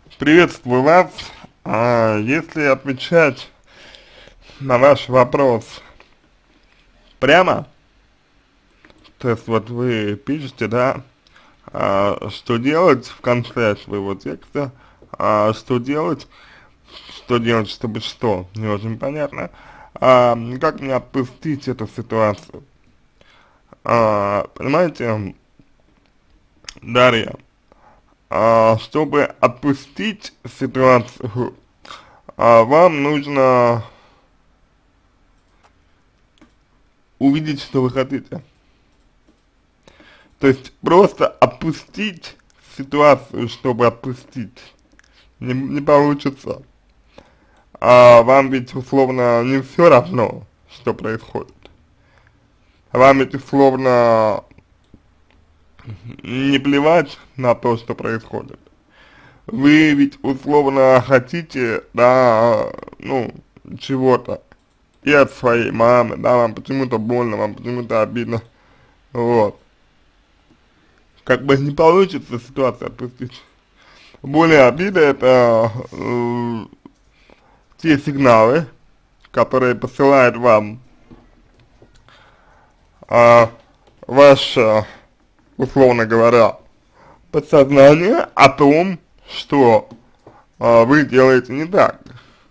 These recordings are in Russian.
Приветствую вас. Если отвечать на ваш вопрос прямо, то есть вот вы пишете, да, что делать в конце своего текста, что делать, чтобы что, не очень понятно. Как мне отпустить эту ситуацию? Понимаете, Дарья, чтобы отпустить ситуацию, вам нужно увидеть, что вы хотите. То есть просто отпустить ситуацию, чтобы отпустить, не получится. Вам ведь условно не все равно, что происходит. Вам ведь условно не плевать на то, что происходит. Вы ведь условно хотите, да, ну, чего-то. И от своей мамы, да, вам почему-то больно, вам почему-то обидно. Вот. Как бы не получится ситуацию отпустить. Более обида это те сигналы, которые посылает вам ваше, условно говоря, подсознание о том, что вы делаете не так.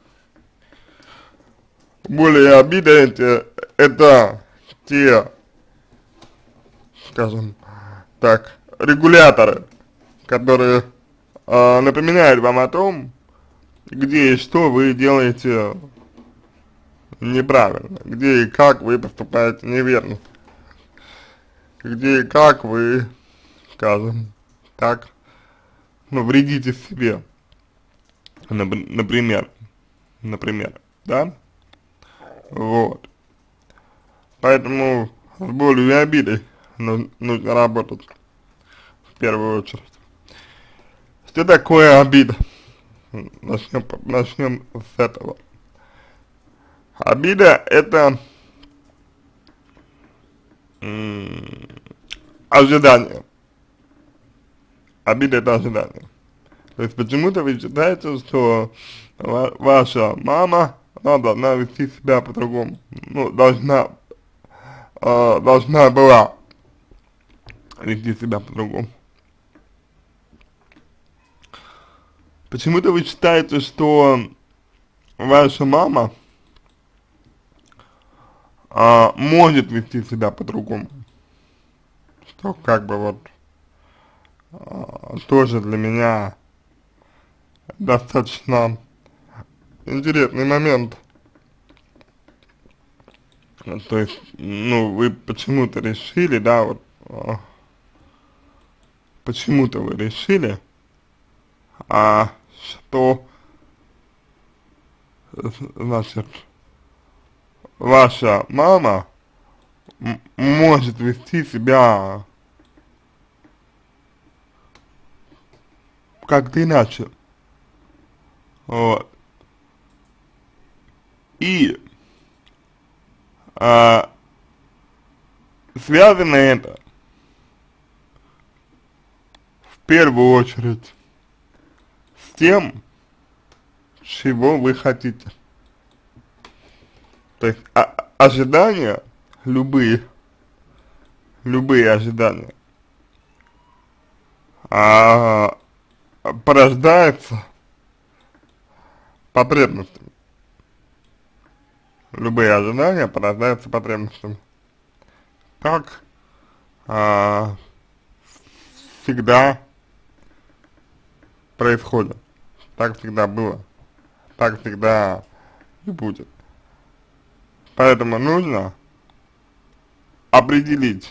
Более обида это те, скажем так, регуляторы, которые напоминают вам о том, где и что вы делаете неправильно, где и как вы поступаете неверно, где и как вы, скажем так, ну, вредите себе, например, да, вот, поэтому с болью и обидой нужно работать в первую очередь. Что такое обида? Начнем с этого. Обида это ожидание. Обида это ожидание. То есть почему-то вы считаете, что ваша мама, она должна вести себя по-другому. Ну, должна была вести себя по-другому. Почему-то вы считаете, что ваша мама может вести себя по-другому. Что как бы вот тоже для меня достаточно интересный момент. То есть, ну, вы почему-то решили, да, вот, почему-то вы решили, что, значит, ваша мама может вести себя как-то иначе. Вот. И связано это в первую очередь с тем, чего вы хотите. То есть ожидания, любые ожидания, порождаются потребностями. Любые ожидания порождаются потребностями. Так всегда происходит. Так всегда было. Так всегда и будет. Поэтому нужно определить,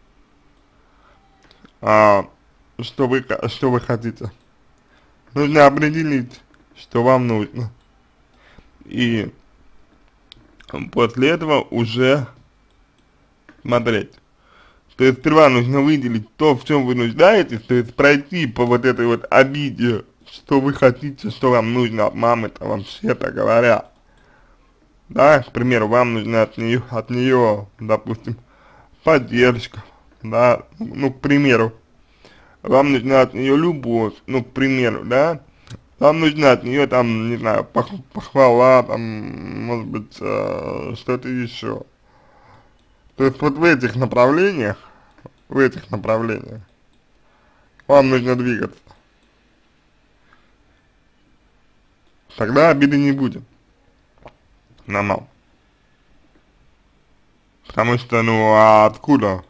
что вы хотите. Нужно определить, что вам нужно. И после этого уже смотреть. То есть сперва нужно выделить то, в чем вы нуждаетесь, то есть пройти по вот этой вот обиде, что вы хотите, что вам нужно от мамы-то, вообще-то говоря. Да, к примеру, вам нужна от нее, допустим, поддержка, да, ну, к примеру, вам нужна от нее любовь, ну, к примеру, да, Вам нужна от нее там, не знаю, похвала, там, может быть, что-то еще. То есть вот в этих направлениях вам нужно двигаться. Тогда обиды не будет на маму. Потому что, ну, а откуда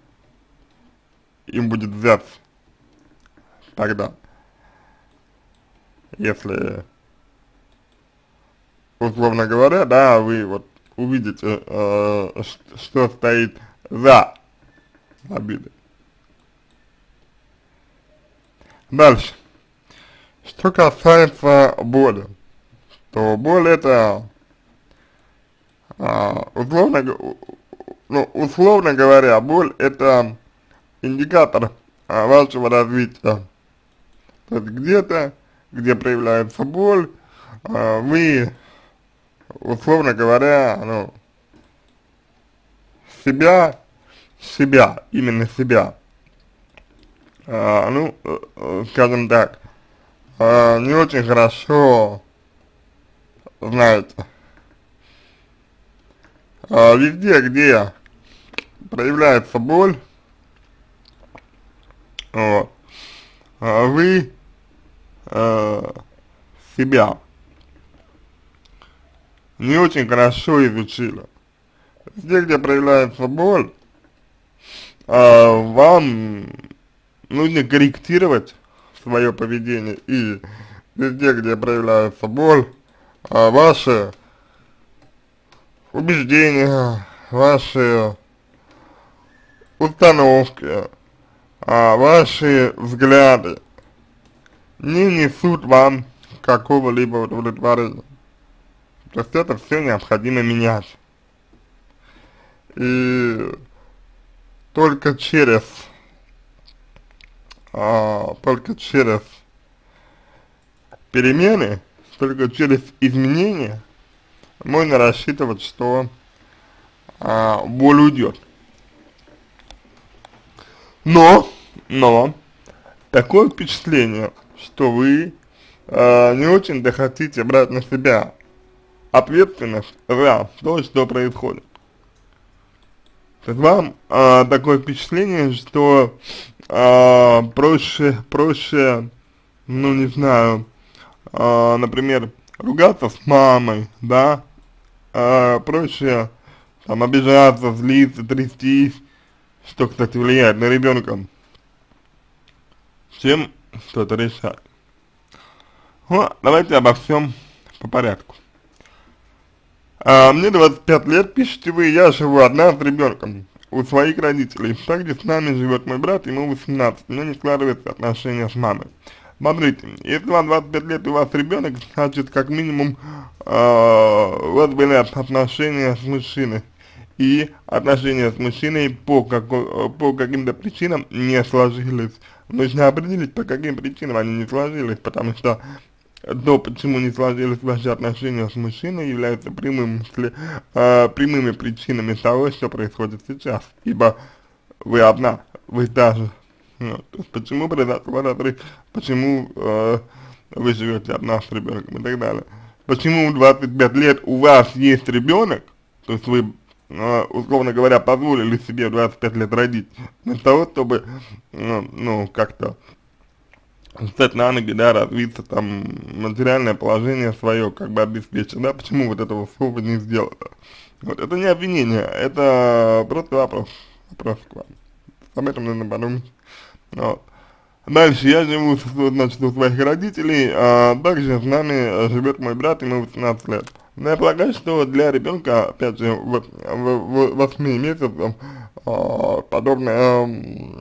им будет взяться тогда, если, условно говоря, да, вы вот увидите, что стоит за обидой. Дальше. Что касается боли, то боль это, условно говоря, боль это индикатор вашего развития. То есть где-то, где проявляется боль, вы, условно говоря, ну, именно себя, скажем так, не очень хорошо знаете. Везде, где проявляется боль, вот, вы себя не очень хорошо изучили. Везде, где проявляется боль, вам нужно корректировать свое поведение, и везде, где проявляется боль, ваши убеждения, ваши установки, ваши взгляды не несут вам какого-либо удовлетворения. То есть это все необходимо менять. И только через перемены, только через изменения можно рассчитывать, что боль уйдет. Но такое впечатление, что вы не очень-то хотите брать на себя ответственность за то, что происходит. То есть вам такое впечатление, что проще, ну не знаю, например, ругаться с мамой, да, проще там обижаться, злиться, трястись, что, кстати, влияет на ребенка, чем что-то решать. Ну, давайте обо всем по порядку. Мне 25 лет, пишите вы, я живу одна с ребенком у своих родителей. Также с нами живет мой брат, ему 18, но не складывается отношения с мамой. Смотрите, если вам 25 лет и у вас ребенок, значит, как минимум, у вас были отношения с мужчиной. И отношения с мужчиной по каким-то причинам не сложились. Нужно определить, по каким причинам они не сложились, потому что то, почему не сложились ваши отношения с мужчиной, является прямыми причинами того, что происходит сейчас. Ибо вы одна, вы та же. Вот. Почему произошел разрыв, почему вы живете одна с ребенком и так далее. Почему в 25 лет у вас есть ребенок, то есть вы, условно говоря, позволили себе в 25 лет родить, вместо того, чтобы, как-то встать на ноги, да, развиться, там, материальное положение свое, как бы обеспечить, да, почему вот этого всего не сделано. Вот, это не обвинение, это просто вопрос к вам. Об этом нужно подумать. Вот. Дальше, я живу, значит, у своих родителей, также с нами живет мой брат, ему 18 лет. Но я полагаю, что для ребенка, опять же, 8 месяцев, подобная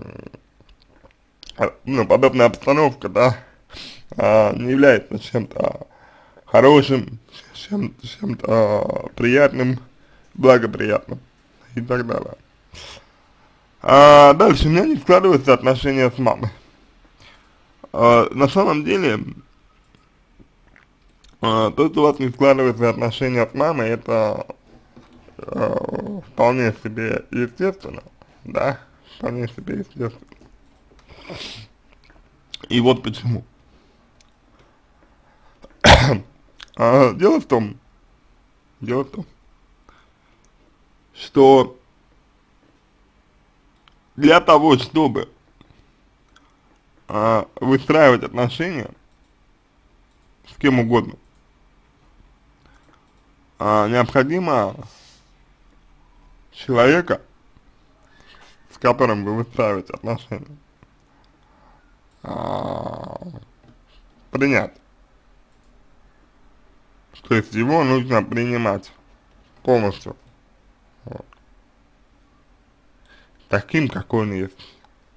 обстановка, да, не является чем-то хорошим, чем-то приятным, благоприятным и так далее. Дальше, у меня не складываются отношения с мамой. На самом деле, то, что у вас не складываются отношения с мамой, это вполне себе естественно, да, вполне себе естественно. И вот почему. дело в том, что для того, чтобы выстраивать отношения с кем угодно, необходимо человека, с которым вы выстраиваете отношения, а, принять. То есть его нужно принимать полностью, вот, таким, какой он есть.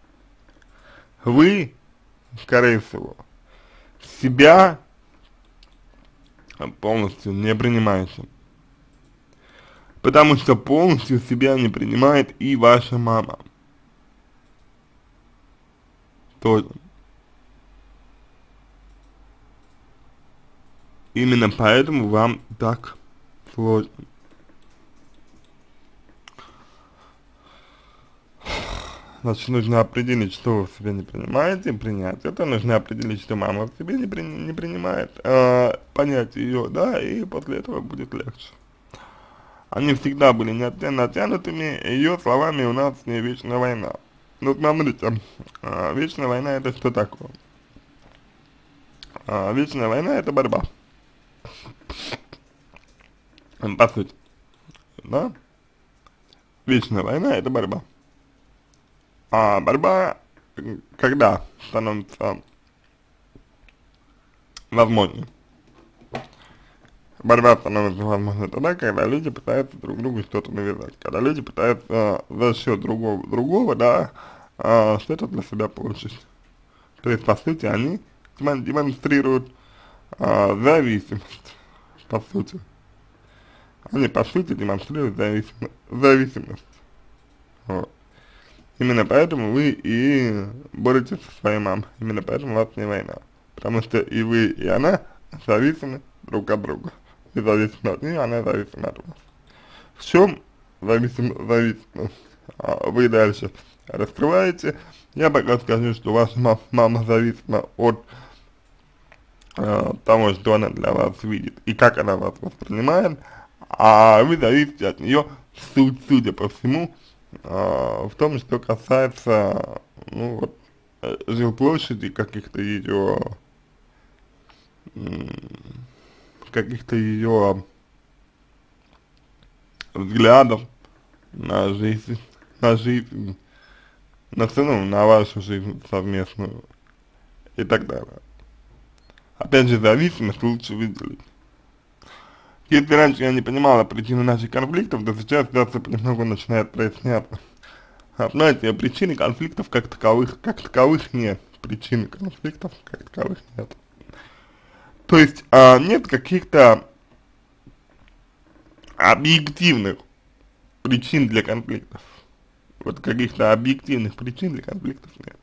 Вы, скорее всего, себя полностью не принимаете, потому что полностью себя не принимает и ваша мама тоже. Именно поэтому вам так сложно. Значит, нужно определить, что вы в себе не принимаете, принять это. Нужно определить, что мама в себе не принимает, понять ее, да, и после этого будет легче. Они всегда были натянутыми, ее словами у нас не вечная война. Ну, смотрите, вечная война это что такое? Вечная война это борьба. По сути, да? Вечная война это борьба. А борьба, когда становится возможной? Борьба становится возможной тогда, когда люди пытаются друг другу что-то навязать, когда люди пытаются за счет другого, да, что-то для себя получить. То есть, по сути, они демонстрируют зависимость, по сути. Они, по сути, демонстрируют зависимость. Вот. Именно поэтому вы и боретесь со своей мамой. Именно поэтому у вас не война. Потому что и вы, и она зависимы друг от друга. Вы зависимы от нее, она зависима от вас. В чем зависимость? Вы дальше раскрываете. Я пока скажу, что ваша мама зависима от того, что она для вас видит и как она вас воспринимает, а вы зависите от нее, судя по всему, в том, что касается, ну, вот, жилплощади, каких-то ее взглядов на жизнь, на цену, на вашу жизнь совместную и так далее. Опять же, зависимость лучше выделить. Если раньше я не понимала причины наших конфликтов, то сейчас ситуация понемногу начинает проясняться. Знаете, причины конфликтов как таковых нет. Причин конфликтов как таковых нет. То есть, нет каких-то объективных причин для конфликтов. Вот каких-то объективных причин для конфликтов нет.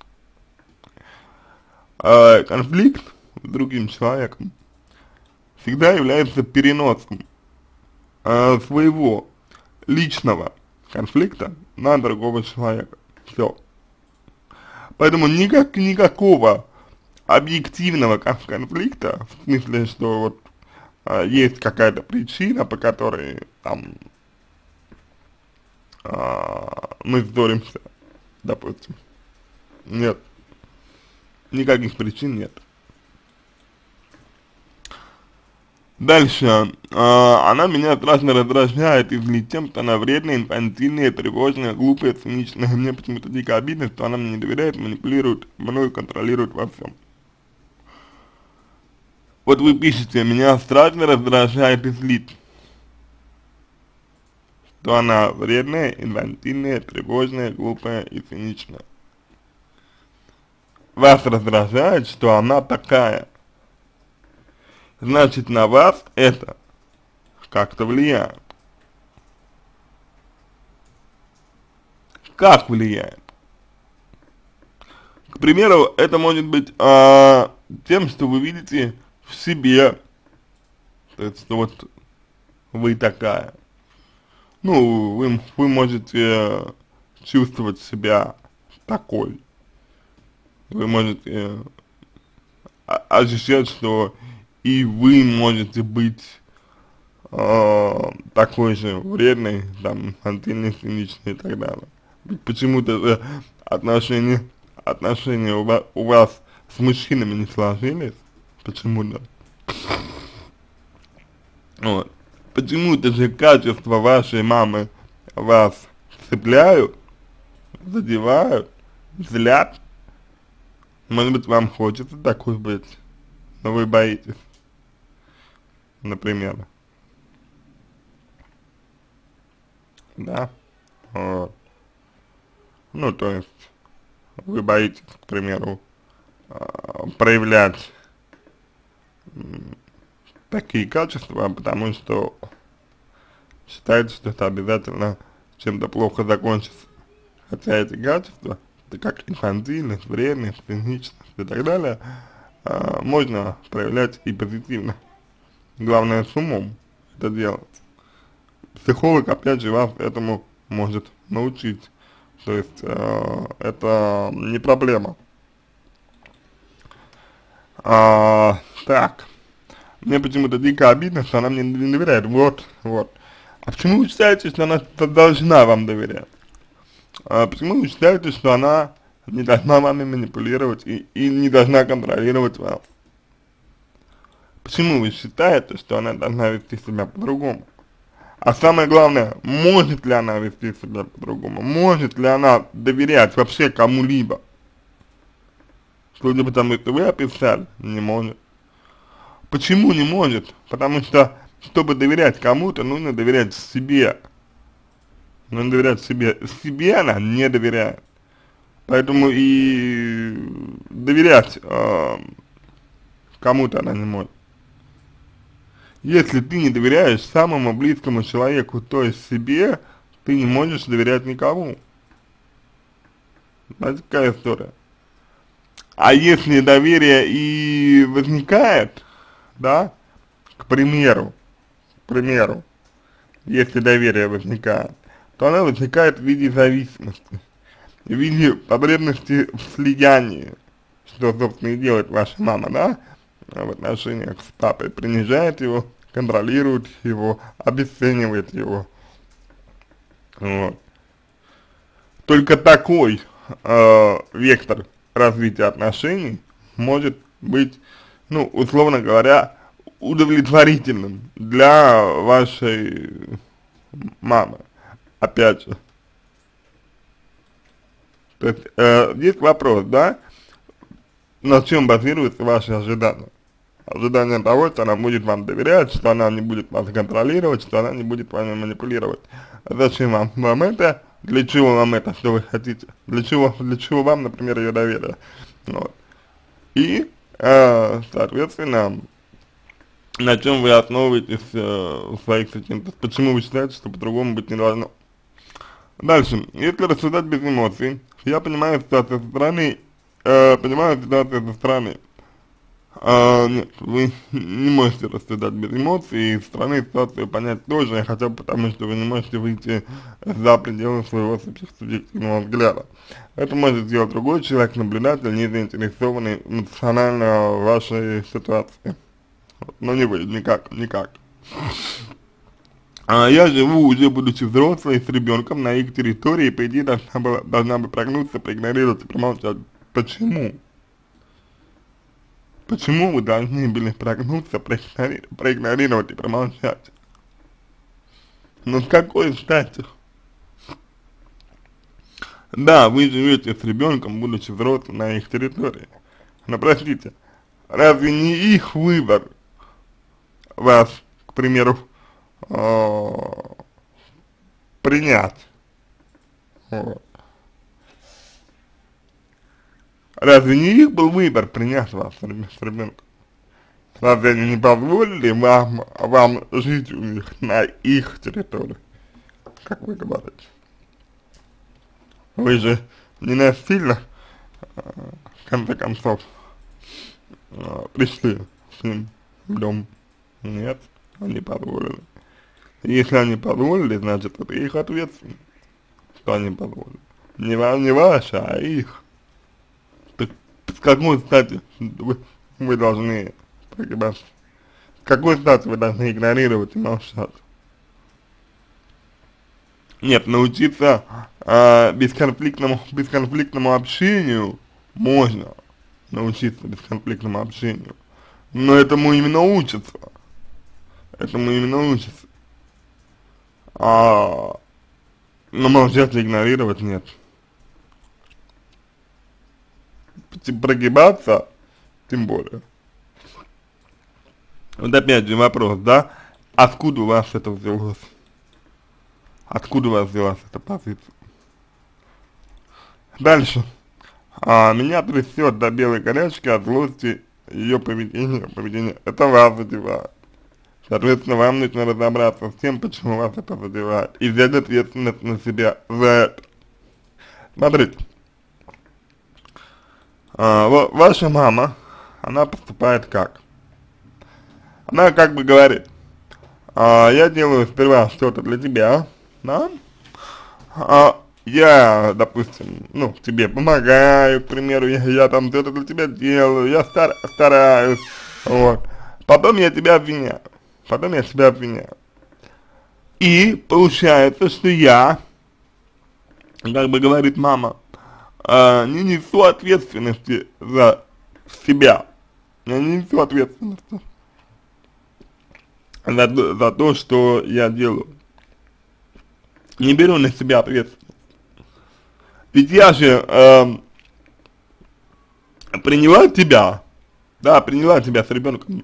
Конфликт с другим человеком всегда является переносом своего личного конфликта на другого человека. Все. Поэтому никакого объективного конфликта, в смысле, что вот есть какая-то причина, по которой там мы ссоримся, допустим. Нет. Никаких причин нет. Дальше, она меня страшно раздражает и злит тем, что она вредная, инфантильная, тревожная, глупая, циничная. Мне почему-то дико обидно, что она мне не доверяет, манипулирует мною, контролирует во всем. Вот вы пишете, меня страшно раздражает и злит, что она вредная, инфантильная, тревожная, глупая и циничная. Вас раздражает, что она такая. Значит, на вас это как-то влияет. Как влияет? К примеру, это может быть тем, что вы видите в себе, то есть, что вот вы такая. Ну, вы можете чувствовать себя такой. Вы можете ощущать, что и вы можете быть такой же вредный, там, инфантильный, циничный и так далее. Ведь почему-то же отношения у вас с мужчинами не сложились, почему-то. Вот. Почему-то же качества вашей мамы вас цепляют, задевают, злят. Может быть, вам хочется такой быть, но вы боитесь, например. Да? Вот. Ну, то есть, вы боитесь, к примеру, проявлять такие качества, потому что считаете, что это обязательно чем-то плохо закончится. Хотя эти качества, это как инфантильность, вредность, циничность и так далее, можно проявлять и позитивно. Главное с умом это делать. Психолог, опять же, вас этому может научить. То есть, это не проблема. Так, мне почему-то дико обидно, что она мне не доверяет. Вот. А почему вы считаете, что она должна вам доверять? Почему вы считаете, что она не должна вами манипулировать и не должна контролировать вас? Почему вы считаете, что она должна вести себя по-другому? А самое главное, может ли она вести себя по-другому? Может ли она доверять вообще кому-либо? Судя по тому, что вы описали, не может. Почему не может? Потому что, чтобы доверять кому-то, нужно доверять себе. Нужно доверять себе. Себе она не доверяет. Поэтому и доверять кому-то она не может. Если ты не доверяешь самому близкому человеку, то есть себе, ты не можешь доверять никому. Знаете, какая история? А если доверие и возникает, да, к примеру, если доверие возникает, то оно возникает в виде зависимости, в виде потребности в слиянии, что, собственно, и делает ваша мама, да, в отношениях с папой, принижает его, контролирует его, обесценивает его, вот. Только такой вектор развития отношений может быть, ну, условно говоря, удовлетворительным для вашей мамы, опять же. То есть, есть вопрос, да, на чем базируются ваши ожидания? Ожидание того, что она будет вам доверять, что она не будет вас контролировать, что она не будет вами манипулировать. Зачем вам это? Для чего вам это, что вы хотите? Для чего вам, например, ее доверие? Вот. И, соответственно, на чем вы основываетесь в своих сочинениях? Почему вы считаете, что по-другому быть не должно? Дальше. Если рассуждать без эмоций, я понимаю ситуацию со стороны, нет, вы не можете рассуждать без эмоций, и со стороны ситуацию понять тоже, хотя бы потому, что вы не можете выйти за пределы своего субъективного взгляда. Это может сделать другой человек, наблюдатель, не заинтересованный эмоционально в вашей ситуации. Но не вы, никак. Я живу, уже будучи взрослой, с ребенком на их территории, по идее, должна бы прогнуться, проигнорировать и промолчать. Почему? Почему вы должны были прогнуться, проигнорировать и промолчать? Ну с какой стати? Да, вы живете с ребенком, будучи взрослым на их территории. Но простите, разве не их выбор вас, к примеру, принять? Вот. Разве не их был выбор принять вас с ребенком? Разве они не позволили вам жить у них на их территории, как вы говорите? Вы же не насильно, в конце концов, пришли с ним в дом. Нет, они позволили. Если они позволили, значит, это их ответственность, что они позволили. Не ваши, а их. Так с какой стати вы должны прогибаться? какой ситуации вы должны игнорировать и молчать? Нет, научиться бесконфликтному общению можно научиться бесконфликтному общению, но этому именно учатся, этому именно учатся, а но молчать и игнорировать нет. Прогибаться, тем более. Вот опять же вопрос, да, откуда у вас это взялось? Откуда у вас взялась эта позиция? Дальше. Меня трясет до белой горячки от злости ее поведение. Это вас задевает. Соответственно, вам нужно разобраться с тем, почему вас это задевает, и взять ответственность на себя за это. Смотрите, ваша мама, она поступает как? Она как бы говорит, я делаю сперва что-то для тебя, да? Я, допустим, ну, тебе помогаю, к примеру, я там что-то для тебя делаю, я стараюсь, вот. Потом я тебя обвиняю, И получается, что я, как бы говорит мама, не несу ответственности за себя, я не несу ответственности за то, что я делаю. Не беру на себя ответственность. Ведь я же приняла тебя, да, приняла тебя с ребенком.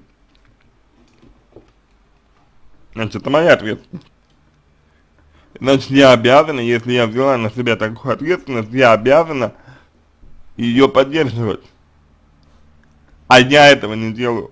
Значит, это моя ответственность. Значит, я обязана, если я взяла на себя такую ответственность, я обязана ее поддерживать. А я этого не делаю.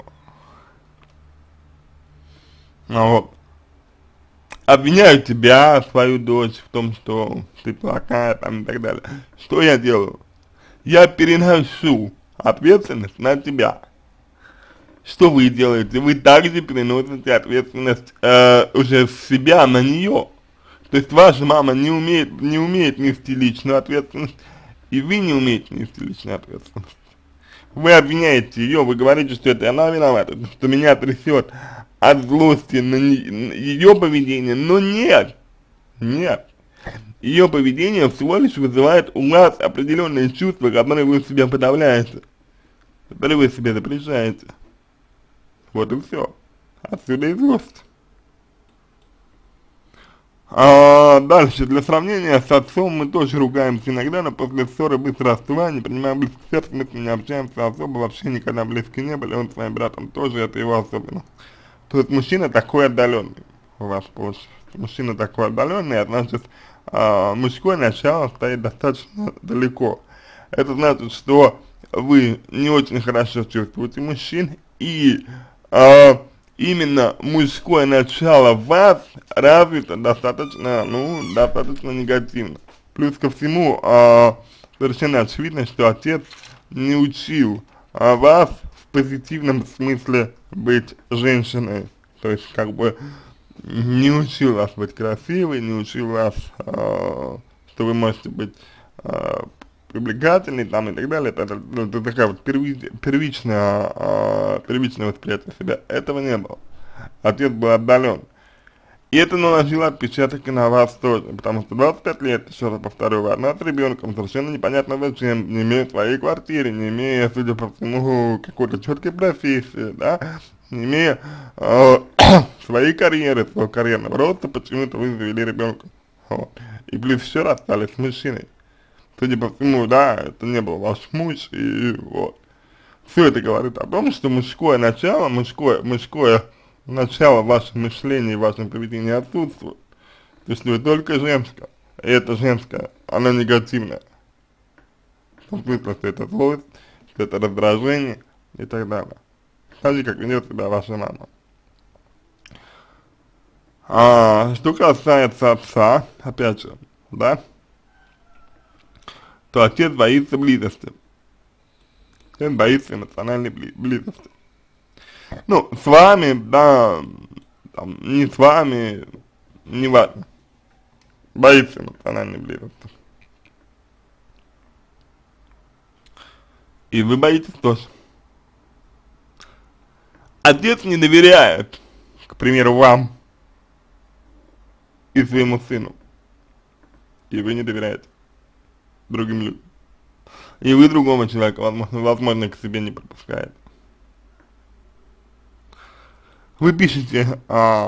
Вот. Обвиняю тебя, свою дочь в том, что ты плохая, там и так далее. Что я делаю? Я переношу ответственность на тебя. Что вы делаете? Вы также переносите ответственность уже с себя на нее. То есть ваша мама не умеет нести личную ответственность, и вы не умеете нести личную ответственность. Вы обвиняете ее, вы говорите, что это она виновата, что меня трясет от злости на ее поведение, но нет, ее поведение всего лишь вызывает у вас определенные чувства, которые вы в себе подавляете, которые вы себе запрещаете. Вот и все. Отсюда и злость. Дальше, для сравнения с отцом мы тоже ругаемся иногда, но после ссоры быстро остываем, не принимаем близко к сердцу, мы с ним не общаемся особо, вообще никогда близки не были, он с моим братом тоже, это его особенно. То есть мужчина такой отдаленный, у вас получается. Мужчина такой отдаленный, а значит, мужское начало стоит достаточно далеко. Это значит, что вы не очень хорошо чувствуете мужчин, и именно мужское начало в вас развито достаточно, достаточно негативно. Плюс ко всему, совершенно очевидно, что отец не учил вас в позитивном смысле быть женщиной. То есть, как бы, не учил вас быть красивой, не учил вас, что вы можете быть привлекательный там и так далее, это такая вот первичное восприятие себя, этого не было. Отец был отдален. И это наложило отпечаток и на вас тоже, потому что 25 лет, еще раз повторю, вы одна с ребенком, совершенно непонятно зачем, не имея своей квартиры, не имея, судя по всему, какой-то четкой профессии, да, не имея своей карьеры, своего карьерного роста, почему-то вы завели ребенка. Вот. И плюс еще раз стали с мужчиной. Судя по всему, да, это не был ваш муж, и вот. Все это говорит о том, что мужское начало в вашем мышлении и вашем поведении отсутствует. Существует только женское, и это женское, оно негативное. В смысле, что это злость, что это раздражение и так далее. Смотрите, как ведет себя ваша мама. Что касается отца, опять же, да, то отец боится близости. Отец боится эмоциональной близости. Ну, с вами, да, там, не с вами, не важно. Боится эмоциональной близости. И вы боитесь тоже. отец не доверяет, к примеру, вам и своему сыну, и вы не доверяете другим людям, и вы другого человека, возможно, к себе не пропускаете. Вы пишете,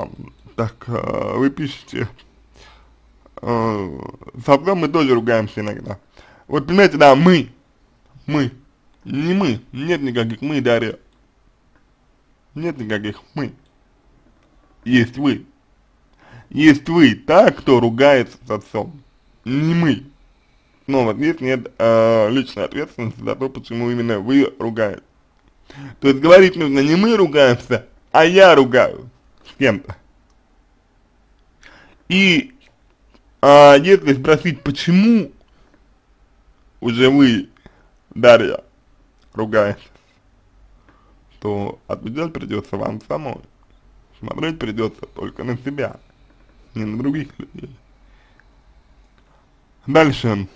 вы пишете, с отцом мы тоже ругаемся иногда. Вот понимаете, да, не мы, нет никаких мы, Дарья, нет никаких мы, есть вы. Есть вы, та, кто ругается с отцом, не мы. Снова здесь нет личной ответственности за то, почему именно вы ругаетесь. То есть говорить нужно не мы ругаемся, а я ругаю с кем-то. И если спросить, почему уже вы, Дарья, ругаетесь, то отвечать придется вам самой. Смотреть придется только на себя, не на других людей. Дальше,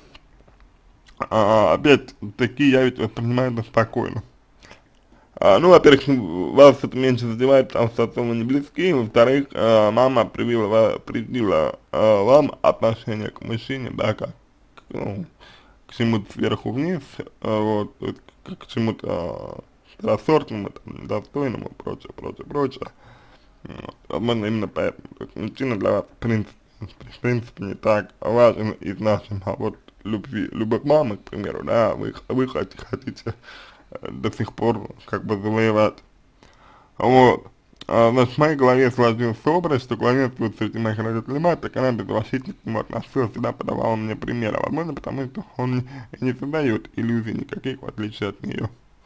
опять-таки, я ведь воспринимаю это спокойно. Ну, во-первых, вас это меньше задевает, потому что отцом вы не близки, во-вторых, мама привила вам отношение к мужчине, да, как, ну, к чему-то сверху вниз, вот, как к чему-то второсортному, там, недостойному, прочее, прочее, прочее. Вот. Возможно, именно поэтому. То есть мужчина для вас, в принципе, не так важен и значим, а вот любовь мамы, к примеру, да, вы хотите до сих пор как бы завоевать. Вот. Значит, в моей голове сложился образ, что главенствует среди моих родителей мать, так она беззащитно к нему относилась, всегда подавала мне примеры. Возможно, потому что он не создает иллюзий никаких, в отличие от нее.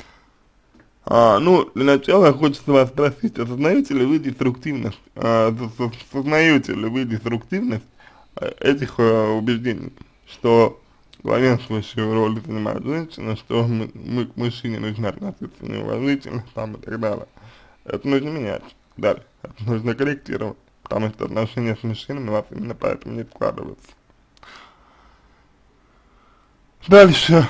Ну, для начала хочется вас спросить, осознаете ли вы деструктивность, этих убеждений, что главенствующую роль занимает женщина, что мы к мужчине нужно относиться неуважительно, там и так далее. Это нужно менять, далее, это нужно корректировать, потому что отношения с мужчинами у вас именно поэтому не складываются. Дальше,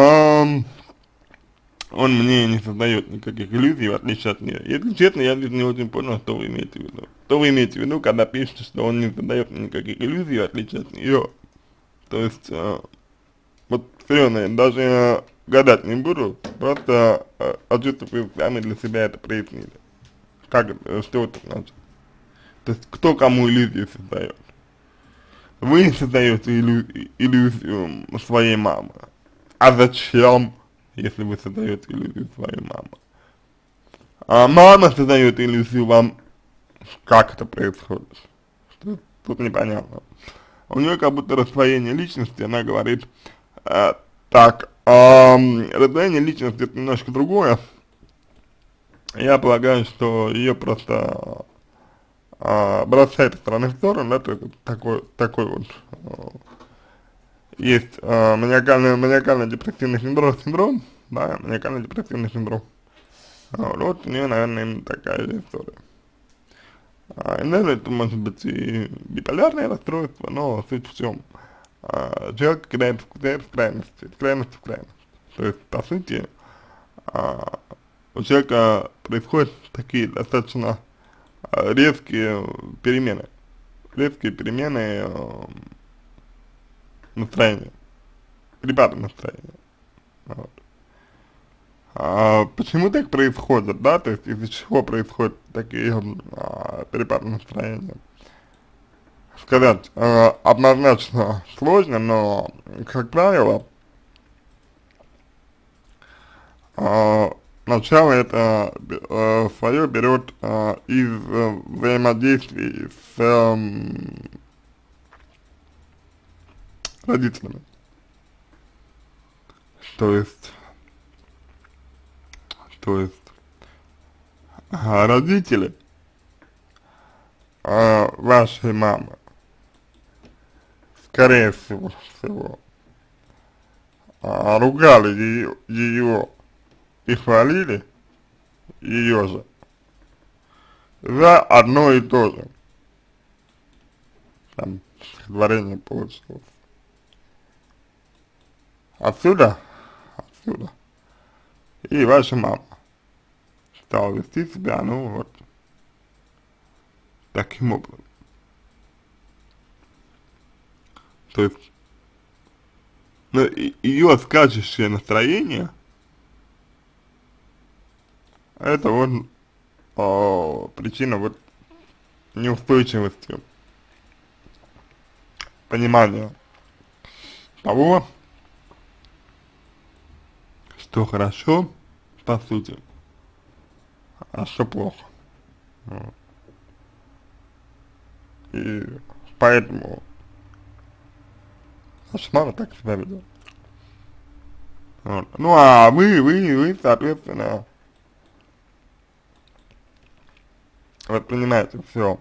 он мне не создает никаких иллюзий, в отличие от нее. Если честно, я здесь не очень понял, что вы имеете в виду. Что вы имеете в виду, когда пишете, что он не создает никаких иллюзий, в отличие от нее. То есть, вот серьезно, я даже гадать не буду, просто хочу, чтобы вы сами для себя это прояснили. Как это, что это значит? То есть, кто кому иллюзии создает? Вы создаете иллюзию своей мамы. А зачем, если вы создаете иллюзию своей мамы? А мама создает иллюзию вам, как это происходит. Что тут непонятно. У нее как будто раздвоение личности, она говорит, раздвоение личности это немножко другое. Я полагаю, что ее просто бросает из стороны в сторону, да, то есть такой вот есть маниакально-депрессивный синдром, да, маниакально-депрессивный синдром. Вот у нее, наверное, именно такая же история. Иногда это может быть и биполярное расстройство, но суть в чем? Человек кидает в крайности, из крайности в крайность. То есть, по сути, у человека происходят такие достаточно резкие перемены настроения, перепады настроения. Вот. Почему так происходит, да, то есть из-за чего происходят такие перепады настроения? Сказать однозначно сложно, но, как правило, начало это свое берет из взаимодействий с родителями. То есть родители вашей мамы, скорее всего, ругали ее и хвалили ее же за одно и то же. Там стихотворение получилось. Отсюда и ваша мама стал вести себя, ну, вот, таким образом. То есть, ну, ее скачущее настроение, это вот причина вот неустойчивости понимания того, что хорошо, по сути, а что плохо. Вот. И поэтому Ашмара так себя ведет. Вот. Ну а вы, соответственно, воспринимаете все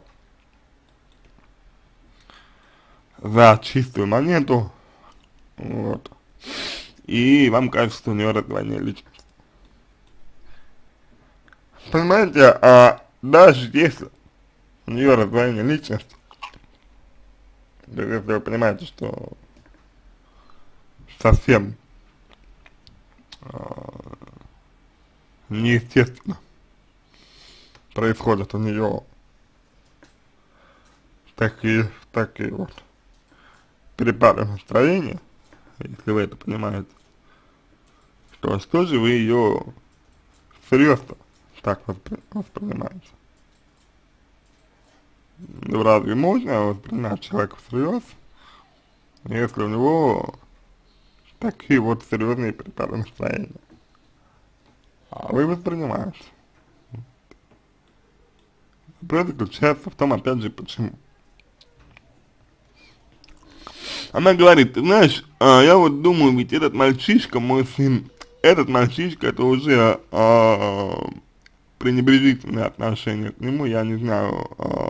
за чистую монету, вот, и вам кажется, что у нее раздвоение личности. Понимаете, даже если у нее раздвоение личности, то есть если вы понимаете, что совсем неестественно происходит у нее такие вот перепады настроения, если вы это понимаете, то что же вы ее всерьез-то так воспринимаете? Ну, разве можно воспринимать человека всерьез, если у него такие вот серьезные перепады настроения? А вы воспринимаете. Вопрос заключается в том, опять же, почему. Она говорит, ты знаешь, я вот думаю, ведь этот мальчишка, мой сын, этот мальчишка, это уже пренебрежительное отношение к нему, я не знаю,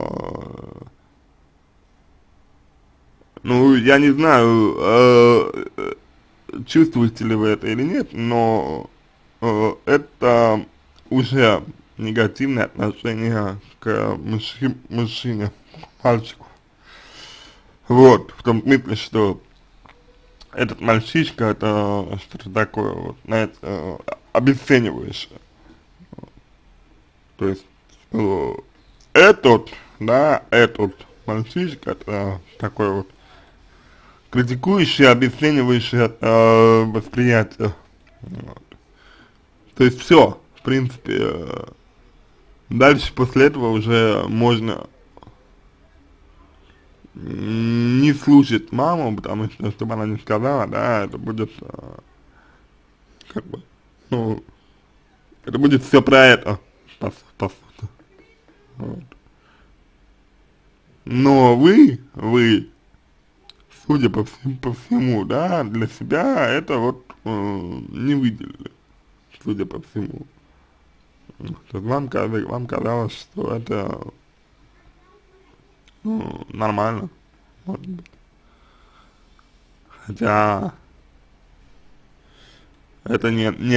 ну, я не знаю, чувствуете ли вы это или нет, но это уже негативное отношение к мужчине, мальчику. Вот, в том смысле, что этот мальчишка, это что-то такое, вот, знаете, обесценивающее. То есть, этот мальчишка, это такой вот критикующее, обесценивающее восприятие. Вот. То есть все, в принципе, дальше после этого уже можно не слушать маму, потому что, чтобы она не сказала, да, это будет, как бы, ну, это будет все про это, по сути. Вот. Но вы, судя по всему, да, для себя это вот не выделили, судя по всему. То есть вам казалось, что это, ну, нормально, может быть. Хотя это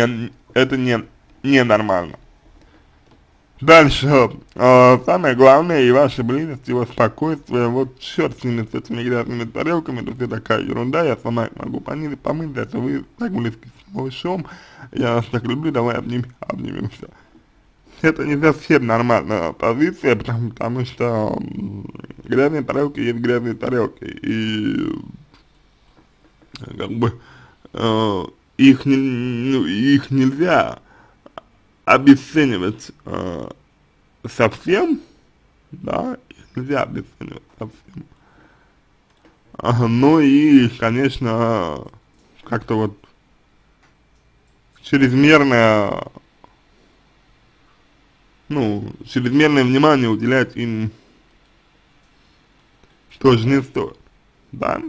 не нормально. Дальше, самое главное, и ваша близость, его спокойствие, вот черт с ними, с этими грязными тарелками, это все такая ерунда, я сама их могу помыть, это вы так близки с малышом, я вас так люблю, давай обнимемся. Это не совсем нормальная позиция, потому что грязные тарелки есть грязные тарелки, и как бы их нельзя обесценивать совсем, да, их нельзя обесценивать совсем. Ну и, конечно, как-то вот чрезмерное, ну, чрезмерное внимание уделять им тоже не стоит, да.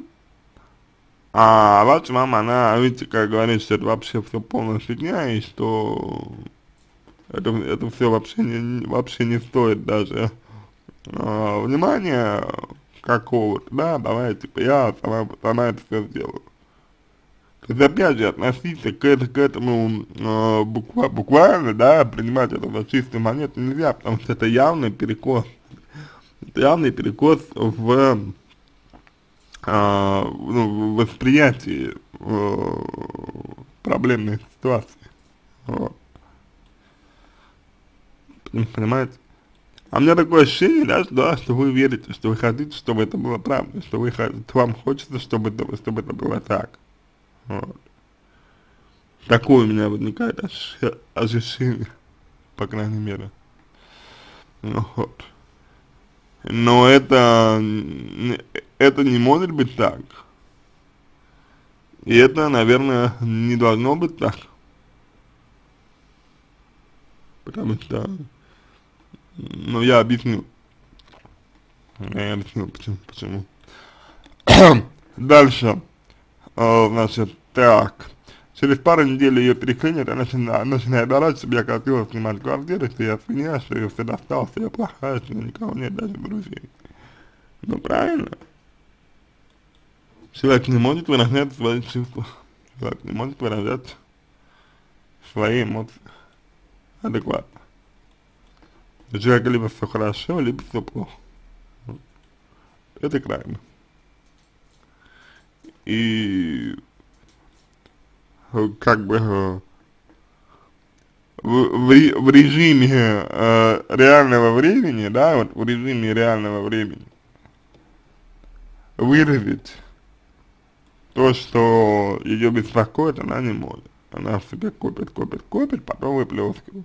А ваша мама, она, видите, как говорит, что это вообще все полная фигня, и что это все вообще не стоит даже внимания какого-то, да, давай, типа, я сама это все сделаю. То есть, опять же, относиться к этому буквально, да, принимать это за чистую монету нельзя, потому что это явный перекос. Это явный перекос в ну, восприятии э, проблемной ситуации. Вот. понимаете? А у меня такое ощущение, да, что вы верите, что вы хотите, чтобы это было правдой, что вам хочется, чтобы это было так. Вот. Такое у меня возникает ощущение, по крайней мере. Ну, вот. Но это не может быть так. И это, наверное, не должно быть так. Потому что, ну, я объясню, почему. Дальше, значит, так. Через пару недель ее переклинит, она начинает орать, чтобы я хотела снимать квартиру, что я свинья, что я все достал, что я плохая, что у меня никого нет, даже друзей. Ну, правильно. Человек не может выражать свои чувства. Человек не может выражать свои эмоции адекватно. У человека либо все хорошо, либо все плохо. Это крайне. И как бы в режиме реального времени, да, вот в режиме реального времени выразить то, что ее беспокоит, она не может. Она в себе копит, потом выплескивает.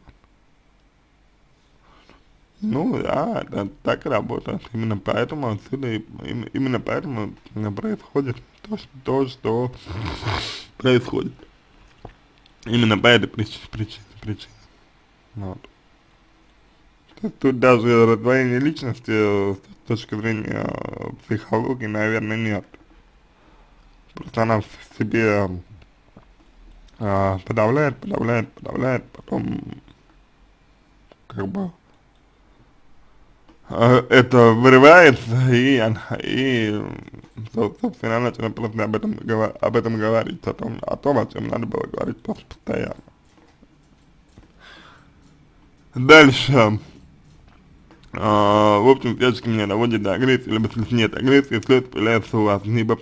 Ну да, это так и работает. Именно поэтому отсюда, именно поэтому происходит то, что происходит. Именно по этой причине. Вот. Тут даже раздвоения личности с точки зрения психологии, наверное, нет. Просто она в себе подавляет, потом как бы это вырывается, собственно, она начинает просто об этом говорить, о том, о чем надо было говорить просто постоянно. Дальше, в общем, всячески меня доводит до агрессии, либо если нет агрессии, слезы появляются у вас не по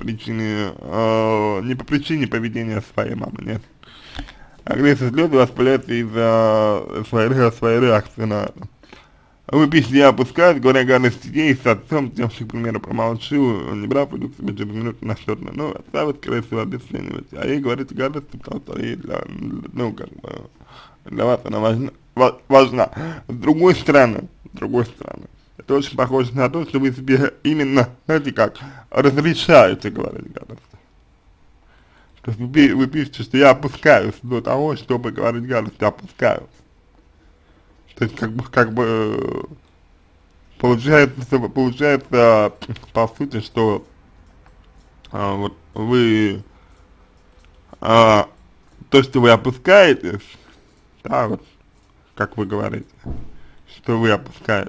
причине поведения своей мамы, нет. Агрессия, слезы у вас появляются из-за своей реакции на это. Вы пишете, я опускаюсь, говоря гадости ей с отцом, тем, что, к примеру, промолчу, не брал, пойду к себе через минуту на что-то, ну, отца вы, скорее всего, обесцениваете, а ей говорите гадости, потому что ей ну, как бы, для вас она важна. С другой стороны, это очень похоже на то, что вы себе именно, знаете как, разрешаете говорить гадости. То есть вы пишете, что я опускаюсь до того, чтобы говорить гадости, опускаюсь. То есть, как бы получается, по сути, что вот вы, то, что вы опускаетесь, да, вот, как вы говорите, что вы опускаете,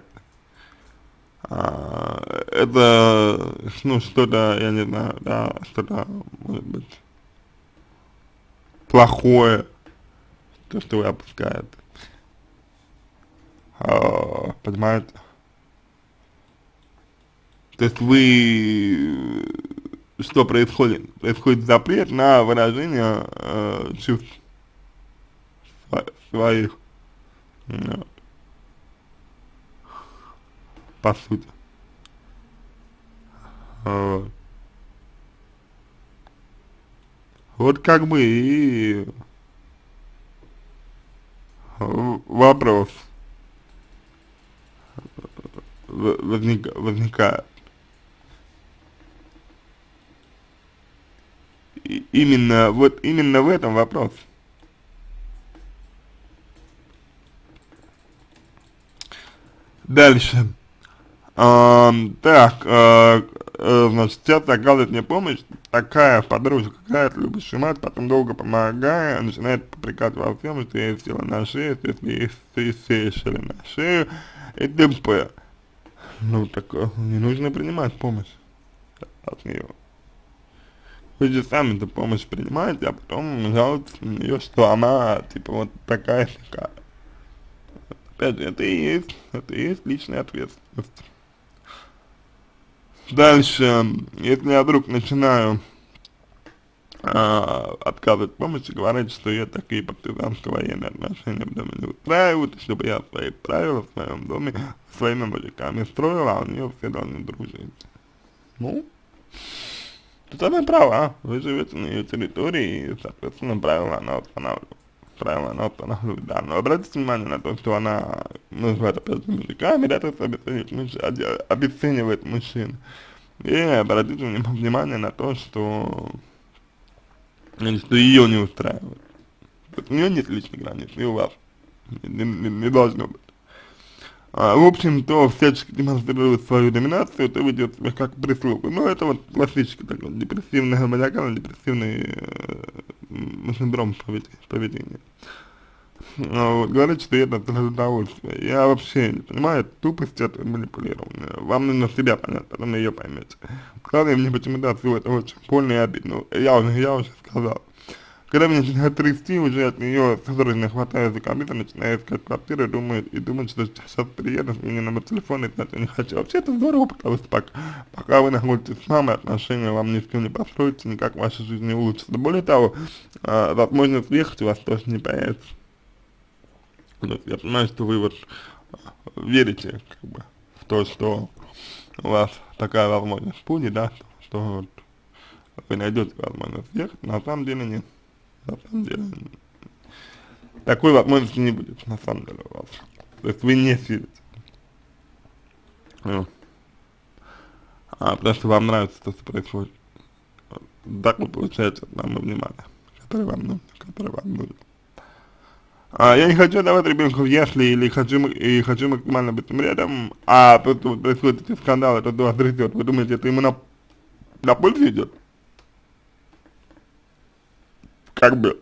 это, ну, что-то, я не знаю, да, что-то, может быть, плохое, то, что вы опускаете. Понимаете? То есть вы, что происходит? Происходит запрет на выражение чувств своих, вот, по сути. Вот. Вот как бы и вопрос возникает. Именно в этом вопрос. Дальше. Так, значит, часто оказывает мне помощь такая подружка какая-то, любящая мать, потом долго помогая, начинает попрекать во всем, что я села на шею, что если сели на шею и т.п. Ну, так не нужно принимать помощь от нее. Вы же сами эту помощь принимаете, а потом жалуетесь на нее, что она, типа, вот такая-сякая. Опять же, это и есть личная ответственность. Дальше, если я вдруг начинаю отказывать в помощи, говорить, что я такие партизанско-военные отношения в доме не устраивают, чтобы я свои правила в своем доме своими мужиками строила, а у нее все должны дружить. Ну, тут она права, вы живете на ее территории, и, соответственно, правила она устанавливает. Правила она устанавливает, да. Но обратите внимание на то, что она называет опять мужиками, да, то есть обесценивает мужчин. И обратите внимание на то, что ее не устраивает. Вот у нее нет личных границ, и у вас не должно быть. В общем, то всячески демонстрирует свою доминацию, то ведет себя как прислуга. Ну, это вот классический такой депрессивный, маниакально-депрессивный синдром поведения. Вот, говорит, что это для удовольствия. Я вообще не понимаю тупость этого манипулирования. Вам нужно себя понять, потом ее поймете. Главное, мне почему-то все это очень больно и обидно. Я уже сказал. Когда меня начинает трясти, уже от нее судорожно хватает за компьютер, начинает искать квартиру, думает, что сейчас приеду, мне номер телефона, и знать я не хочу. Вообще это здорово, потому что пока вы находитесь с мамой, отношения вам ни с кем не построятся, никак ваша жизнь не улучшится. Более того, возможность съехать у вас тоже не появится. То есть я понимаю, что вы вот верите как бы в то, что у вас такая возможность будет, да, что вот вы найдете возможность съехать, на самом деле нет. На самом деле, такой возможности не будет, на самом деле, у вас. То есть вы не сидите. Потому что вам нравится то, что происходит. Так вы получаете самое внимание, которое вам нужно. Я не хочу давать ребенку в ясли или хочу максимально быть рядом, а то, что происходит эти скандалы, то, что вас трясет. Вы думаете, это ему на пользу идет? Как бы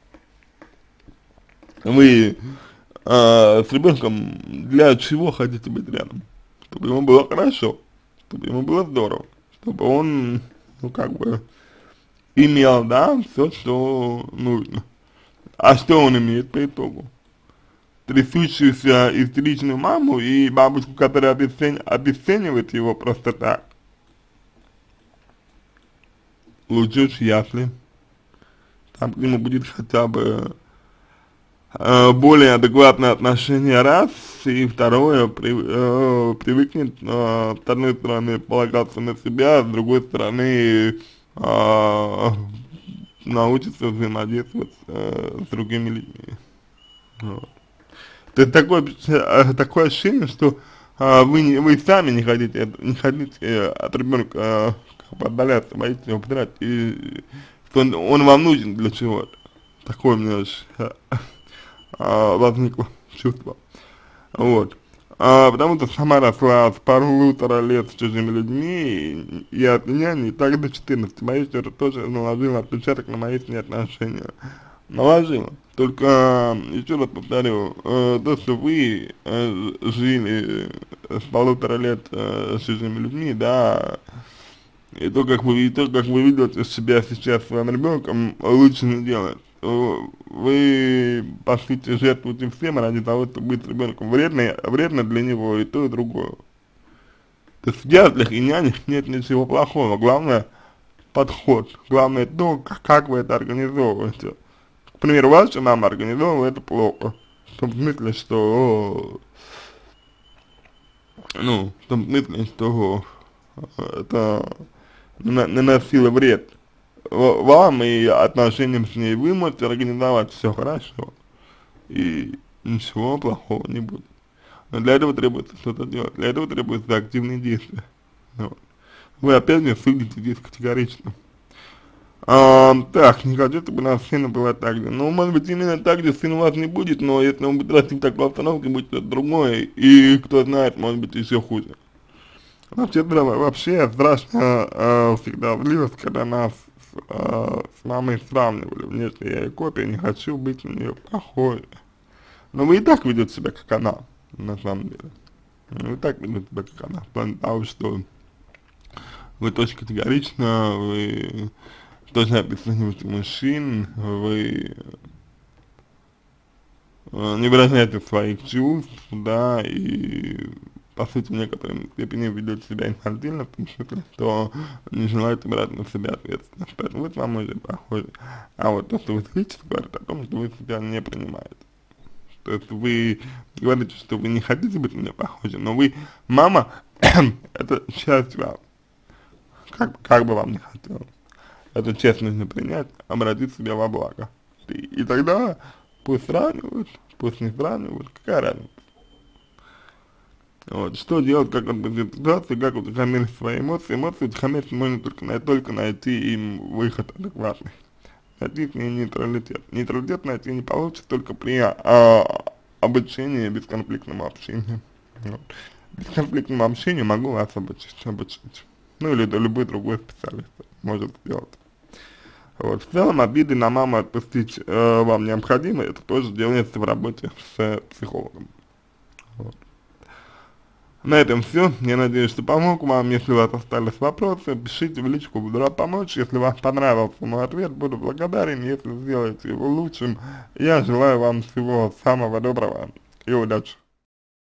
вы с ребенком для чего хотите быть рядом? Чтобы ему было хорошо, чтобы ему было здорово, чтобы он, ну как бы, имел, да, все, что нужно. А что он имеет по итогу? Трясущуюся истеричную маму и бабушку, которая обесценивает его просто так. Лучше уж ясли. Там к нему будет хотя бы более адекватное отношение, раз, и второе, привыкнет, с одной стороны, полагаться на себя, с другой стороны, научится взаимодействовать с другими людьми. Вот. То есть такое ощущение, что вы сами не хотите от ребенка отдаляться, боитесь его потерять, и что он вам нужен для чего-то. Такое у меня возникло чувство. Вот. Потому что сама росла с 1,5 лет с чужими людьми, и от меня не так до 14. Боюсь, что это тоже наложило отпечаток на мои с ней отношения. Наложило. Только, еще раз повторю, то, что вы жили с 1,5 лет с чужими людьми, да, и то, как вы ведете себя сейчас с своим ребенком, лучше не делать. Вы, по сути, жертвуете всем ради того, чтобы быть с ребенком. Вредно для него и то, и другое. То есть в яслях и нянях нет ничего плохого. Главное подход. Главное то, как вы это организовываете. К примеру, ваша мама организовывала это плохо. В том смысле, что в том смысле, что это наносило вред вам и отношениям с ней. Вы можете организовать все хорошо, и ничего плохого не будет. Но для этого требуется что-то делать, для этого требуются активные действия. Вот. Вы опять не судите здесь категорично. Так, не хочу, чтобы у нас сына было так же. Ну, может быть, именно так же сын у вас не будет, но если он будет расти в такой обстановке, будет что-то другое, и кто знает, может быть, еще хуже. Вообще страшно всегда злилась, когда нас с мамой сравнивали. Внешне я и копия, не хочу быть у нее похожей. Но вы и так ведете себя, как она, на самом деле. Вы и так ведете себя, как она. В плане того, что вы тоже категорично, вы тоже обесцениваете мужчин, вы не выражаете своих чувств, да, и по сути, в некоторой степени ведет себя инфантильно, в том смысле, что не желает брать на себя ответственность. Поэтому вы с мамой уже похожи. А вот то, что вы слышите, говорит о том, что вы себя не принимаете. То есть вы говорите, что вы не хотите быть на меня похожи, но вы, мама, это часть вас, как бы вам не хотелось. Это честно нужно принять, обратить себя во благо. И тогда пусть сравнивают, пусть не сравнивают, какая разница. Вот, что делать, как отбыть ситуацию, как утихомирить свои эмоции. Эмоции утихомирить можно только найти им выход адекватный. Найти к ней нейтралитет. Нейтралитет найти не получится только при обучении бесконфликтному общению. Вот. Бесконфликтному общению могу вас обучить. Ну или любой другой специалист может сделать. Вот. В целом обиды на маму отпустить вам необходимо, это тоже делается в работе с психологом. Вот. На этом все. Я надеюсь, что помог вам. Если у вас остались вопросы, пишите в личку, буду рад помочь. Если вам понравился мой ответ, буду благодарен. Если сделаете его лучшим, я желаю вам всего самого доброго и удачи.